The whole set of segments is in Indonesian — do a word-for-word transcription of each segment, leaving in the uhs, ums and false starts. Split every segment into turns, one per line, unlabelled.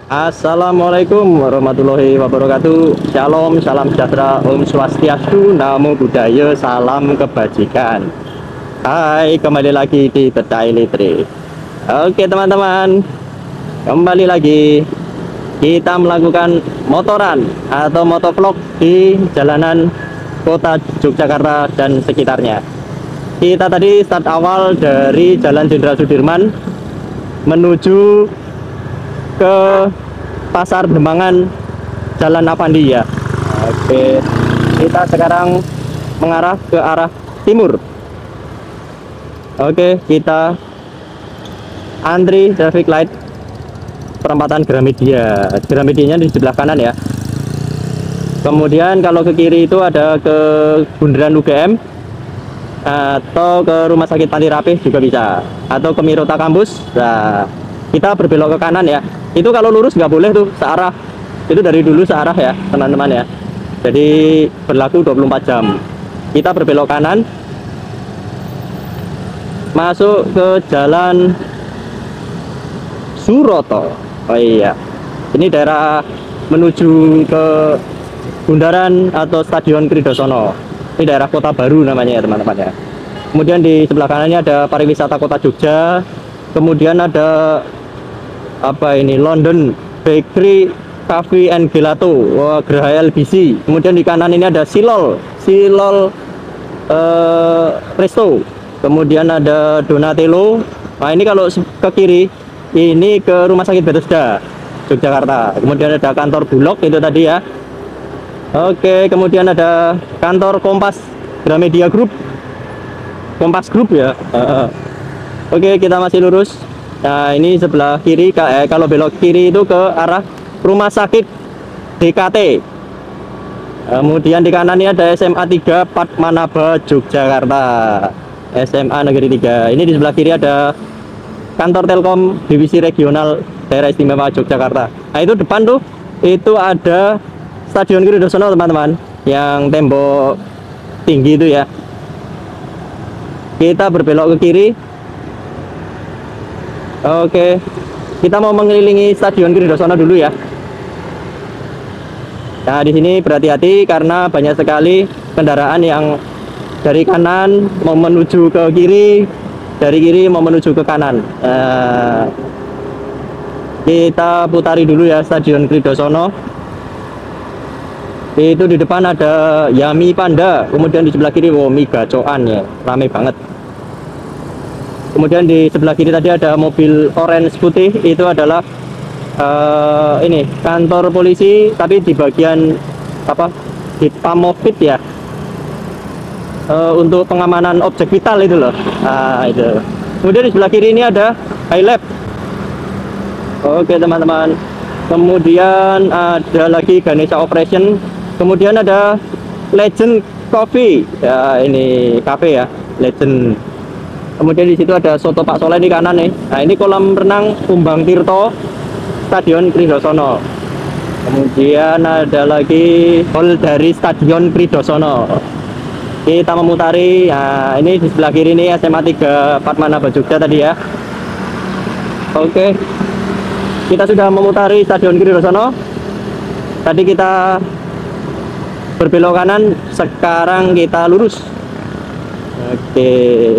Assalamualaikum warahmatullahi wabarakatuh. Shalom, salam sejahtera, Om Swastiastu, Namo Buddhaya, salam kebajikan. Hai, kembali lagi di The Daily Trip. Oke teman-teman, kembali lagi kita melakukan motoran atau motovlog di jalanan kota Yogyakarta dan sekitarnya. Kita tadi start awal dari Jalan Jenderal Sudirman menuju ke Pasar Dembangan Jalan Avandi ya. Oke, kita sekarang mengarah ke arah timur. Oke, kita antri traffic light perempatan Gramedia. Gramedianya di sebelah kanan ya. Kemudian kalau ke kiri itu ada ke Bundaran U G M atau ke Rumah Sakit Panti Rapih juga bisa, atau ke Mirota Kampus. Nah, kita berbelok ke kanan ya. Itu kalau lurus nggak boleh tuh searah. Itu dari dulu searah ya teman-teman ya. Jadi berlaku dua puluh empat jam. Kita berbelok kanan masuk ke Jalan Suroto. Oh iya, ini daerah menuju ke Bundaran atau Stadion Kridosono. Ini daerah Kota Baru namanya ya teman-teman ya. Kemudian di sebelah kanannya ada pariwisata Kota Jogja. Kemudian ada apa ini, London Bakery Cafe and Gelato, wah, Geraha L B C. Kemudian di kanan ini ada Silol Silol uh, Resto. Kemudian ada Donatello. Nah ini kalau ke kiri ini ke Rumah Sakit Bethesda Yogyakarta. Kemudian ada kantor Bulog itu tadi ya. Oke, kemudian ada kantor Kompas Gramedia Group, Kompas Group ya. uh, Oke, kita masih lurus. Nah ini sebelah kiri, eh, kalau belok kiri itu ke arah Rumah Sakit D K T. Kemudian di kanan ini ada S M A tiga Padmanaba Yogyakarta, S M A Negeri tiga. Ini di sebelah kiri ada kantor Telkom Divisi Regional Daerah Istimewa Yogyakarta. Nah itu depan tuh itu ada Stadion Kridosono teman-teman, yang tembok tinggi itu ya. Kita berbelok ke kiri. Oke, kita mau mengelilingi Stadion Kridosono dulu ya. Nah di sini berhati-hati karena banyak sekali kendaraan yang dari kanan mau menuju ke kiri, dari kiri mau menuju ke kanan. Nah, kita putari dulu ya Stadion Kridosono. Itu di depan ada Yami Panda, kemudian di sebelah kiri wow, mie gacoan ya, rame banget. Kemudian di sebelah kiri tadi ada mobil orange putih, itu adalah uh, ini kantor polisi, tapi di bagian apa, di Pamofit ya, uh, untuk pengamanan objek vital itu loh. Nah itu. Kemudian di sebelah kiri ini ada Hilab. Oke teman-teman. Kemudian ada lagi Ganesha Operation. Kemudian ada Legend Coffee. Ya ini kafe ya, Legend. Kemudian di situ ada soto Pak Soleh di kanan nih. Nah ini kolam renang Kumbang Tirto, Stadion Kridosono. Kemudian ada lagi hall dari Stadion Kridosono. Kita memutari. Nah ini di sebelah kiri ini S M A tiga Padmanaba Jogja tadi ya. Oke, kita sudah memutari Stadion Kridosono. Tadi kita berbelok kanan, sekarang kita lurus. Oke.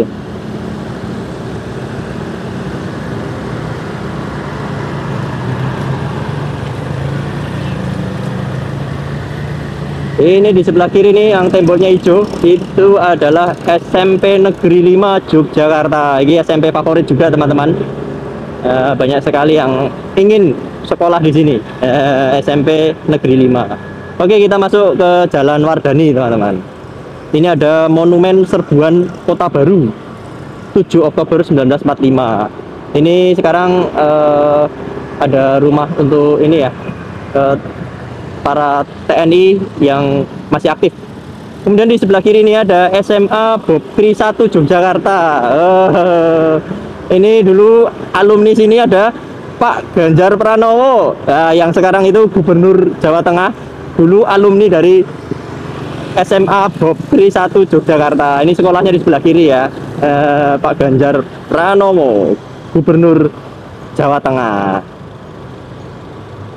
Ini di sebelah kiri nih yang temboknya hijau, itu adalah S M P Negeri lima Yogyakarta. Ini S M P favorit juga teman-teman. Uh, banyak sekali yang ingin sekolah di sini. uh, S M P Negeri lima. Oke, kita masuk ke Jalan Wardani teman-teman. Ini ada Monumen Serbuan Kota Baru tujuh Oktober seribu sembilan ratus empat puluh lima. Ini sekarang uh, ada rumah untuk ini ya, uh, para T N I yang masih aktif. Kemudian di sebelah kiri ini ada S M A Bobkri satu Yogyakarta. Uh, ini dulu alumni sini ada Pak Ganjar Pranowo, uh, yang sekarang itu Gubernur Jawa Tengah. Dulu alumni dari S M A Bobkri satu Yogyakarta. Ini sekolahnya di sebelah kiri ya. Uh, Pak Ganjar Pranowo, Gubernur Jawa Tengah.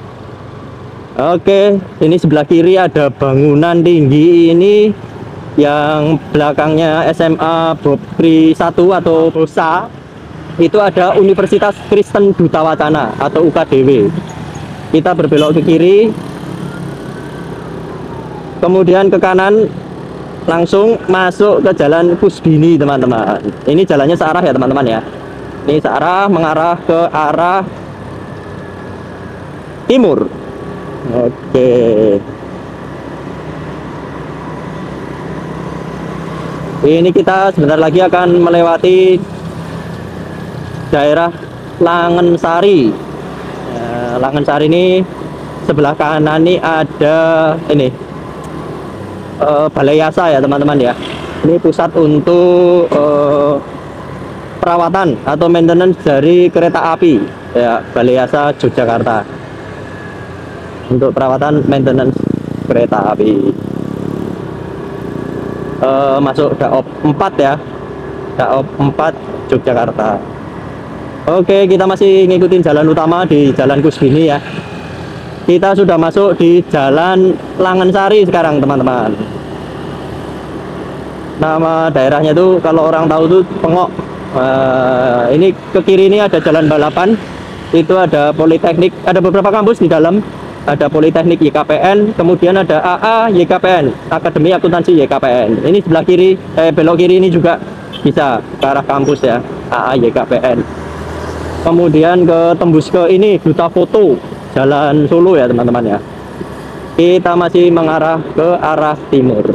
Oke, ini sebelah kiri ada bangunan tinggi ini yang belakangnya S M A Bopri satu atau BOSA. Itu ada Universitas Kristen Duta Wacana atau U K D W. Kita berbelok ke kiri, kemudian ke kanan, langsung masuk ke jalan Kusbini, teman-teman. Ini jalannya searah ya, teman-teman ya. Ini searah mengarah ke arah timur. Oke. Ini kita sebentar lagi akan melewati daerah Langensari. Ya, Langensari ini sebelah kanan ini ada ini uh, Balai Yasa ya, teman-teman ya. Ini pusat untuk uh, perawatan atau maintenance dari kereta api ya, Balai Yasa Yogyakarta. Untuk perawatan maintenance kereta api. Uh, masuk Daop empat ya, Daop empat Yogyakarta. Oke, kita masih ngikutin jalan utama di Jalan Kusbini ya. Kita sudah masuk di Jalan Langensari sekarang, teman-teman. Nama daerahnya tuh kalau orang tahu tuh Pengok. Uh, ini ke kiri ini ada Jalan Balapan, itu ada Politeknik, ada beberapa kampus di dalam. Ada Politeknik Y K P N, kemudian ada A A Y K P N, Akademi Akuntansi Y K P N. Ini sebelah kiri, eh belok kiri ini juga bisa ke arah kampus ya, A A Y K P N. Kemudian ke tembus ke ini Duta Foto, Jalan Solo ya, teman-teman ya. Kita masih mengarah ke arah timur.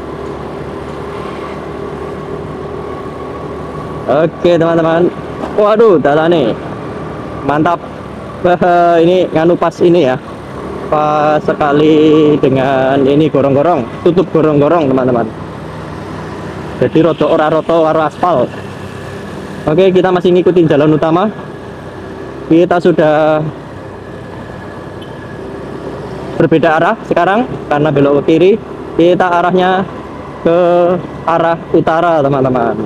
Oke, teman-teman. Waduh, jalan nih mantap. Ini nganu pas ini ya, pas sekali dengan ini gorong-gorong, tutup gorong-gorong, teman-teman. Jadi roto ora roto ora aspal. Oke, kita masih ngikutin jalan utama. Kita sudah berbeda arah sekarang karena belok ke kiri. Kita arahnya ke arah utara, teman-teman.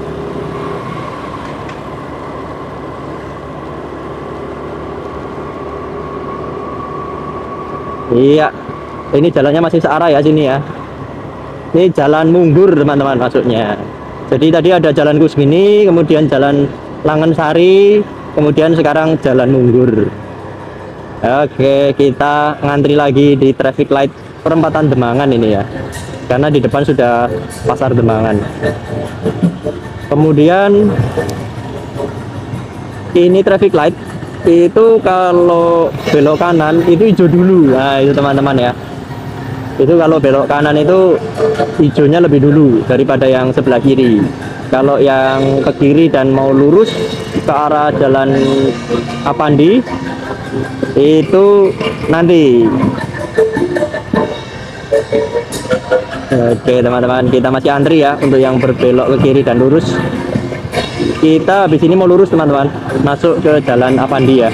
Iya, ini jalannya masih searah ya sini ya. Ini jalan Munggur, teman-teman, masuknya. Jadi tadi ada Jalan Kusbini, kemudian Jalan Langensari, kemudian sekarang Jalan Munggur. Oke, kita ngantri lagi di traffic light perempatan Demangan ini ya, karena di depan sudah pasar Demangan. Kemudian ini traffic light itu kalau belok kanan itu hijau dulu. Nah itu, teman-teman ya, itu kalau belok kanan itu hijaunya lebih dulu daripada yang sebelah kiri. Kalau yang ke kiri dan mau lurus ke arah Jalan Apandi itu nanti. Oke, teman-teman, kita masih antri ya untuk yang berbelok ke kiri dan lurus. Kita habis ini mau lurus, teman-teman, masuk ke Jalan Apandi ya.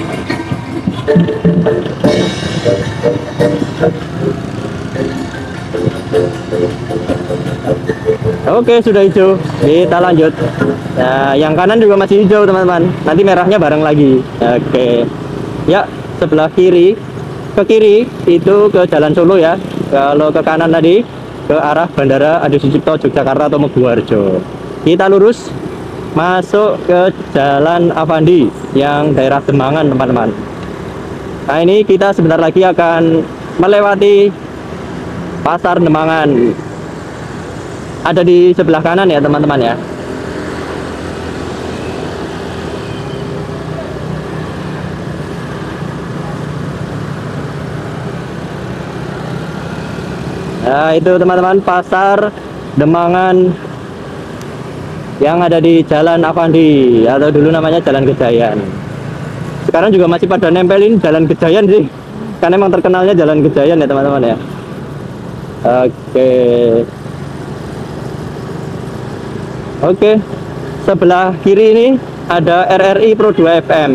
Oke, sudah hijau, kita lanjut. Nah, yang kanan juga masih hijau, teman-teman, nanti merahnya bareng lagi. Oke ya, sebelah kiri, ke kiri itu ke Jalan Solo ya. Kalau ke kanan tadi ke arah Bandara Adi Sucipto Yogyakarta atau Moguharjo. Kita lurus masuk ke Jalan Avandi yang daerah Demangan, teman-teman. Nah ini kita sebentar lagi akan melewati pasar Demangan. Ada di sebelah kanan ya, teman-teman ya. Nah itu, teman-teman, pasar Demangan yang ada di Jalan Avandi atau dulu namanya Jalan Gejayan. Sekarang juga masih pada nempelin Jalan Gejayan sih, karena emang terkenalnya Jalan Gejayan ya, teman-teman ya. Oke. Oke. Sebelah kiri ini ada R R I Pro dua F M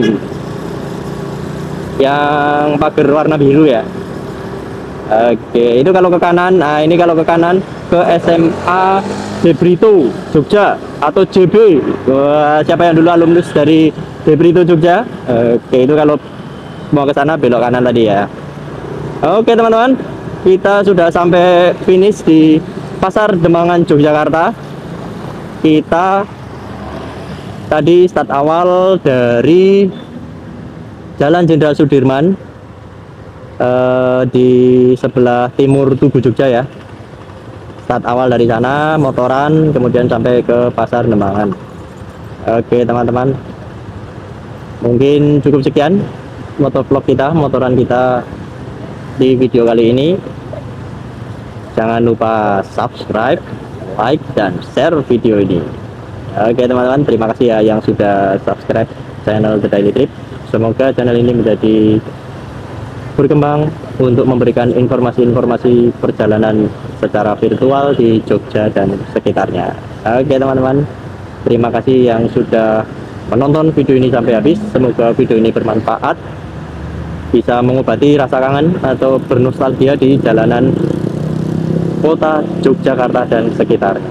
yang pagar warna biru ya. Oke, itu kalau ke kanan. Nah, ini kalau ke kanan ke S M A Debrito Jogja atau J B. Wah, siapa yang dulu alumnus dari Debrito Jogja? Oke, itu kalau mau ke sana belok kanan tadi ya. Oke teman-teman, kita sudah sampai finish di Pasar Demangan Yogyakarta. Kita tadi start awal dari Jalan Jenderal Sudirman, eh, di sebelah timur Tugu Jogja ya. Start awal dari sana, motoran, kemudian sampai ke Pasar Demangan. Oke teman-teman, mungkin cukup sekian motovlog kita, motoran kita di video kali ini. Jangan lupa subscribe, like, dan share video ini. Oke teman-teman, terima kasih ya yang sudah subscribe channel The Daily Trip. Semoga channel ini menjadi berkembang untuk memberikan informasi-informasi perjalanan secara virtual di Jogja dan sekitarnya. Oke teman-teman, terima kasih yang sudah menonton video ini sampai habis. Semoga video ini bermanfaat, bisa mengobati rasa kangen atau bernostalgia di jalanan kota Yogyakarta dan sekitarnya.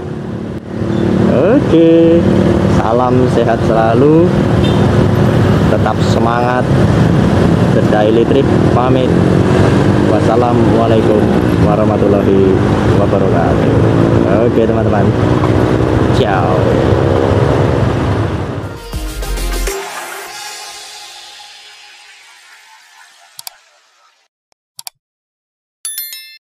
Oke, salam sehat selalu, tetap semangat. The Daily Trip pamit. Wassalamualaikum warahmatullahi wabarakatuh. Oke teman-teman, ciao.